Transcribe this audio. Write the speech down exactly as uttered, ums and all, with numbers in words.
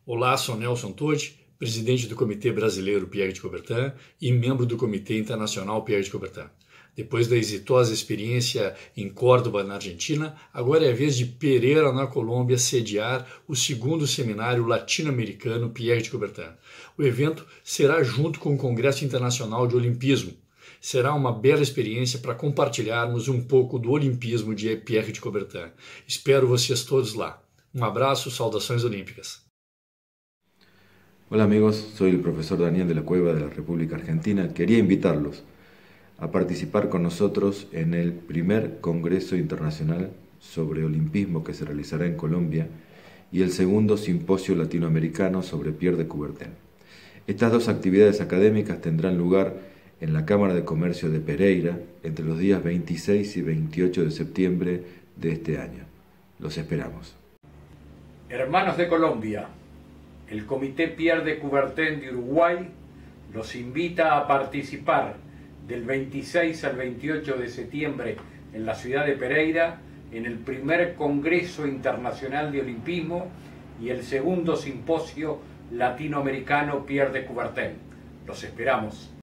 Olá, sou Nelson Todi, presidente do Comitê Brasileiro Pierre de Coubertin e membro do Comitê Internacional Pierre de Coubertin. Depois da exitosa experiência em Córdoba, na Argentina, agora é a vez de Pereira, na Colômbia, sediar o segundo seminário latino-americano Pierre de Coubertin. O evento será junto com o Congresso Internacional de Olimpismo. Será uma bela experiência para compartilharmos um pouco do olimpismo de Pierre de Coubertin. Espero vocês todos lá. Um abraço, saudações olímpicas. Hola amigos, soy el profesor Daniel de la Cueva de la República Argentina. Quería invitarlos a participar con nosotros en el primer Congreso Internacional sobre Olimpismo que se realizará en Colombia y el segundo Simposio Latinoamericano sobre Pierre de Coubertin. Estas dos actividades académicas tendrán lugar en la Cámara de Comercio de Pereira entre los días veintiséis y veintiocho de septiembre de este año. Los esperamos. Hermanos de Colombia, el Comité Pierre de Coubertin de Uruguay los invita a participar del veintiséis al veintiocho de septiembre en la ciudad de Pereira en el primer Congreso Internacional de Olimpismo y el segundo Simposio Latinoamericano Pierre de Coubertin. Los esperamos.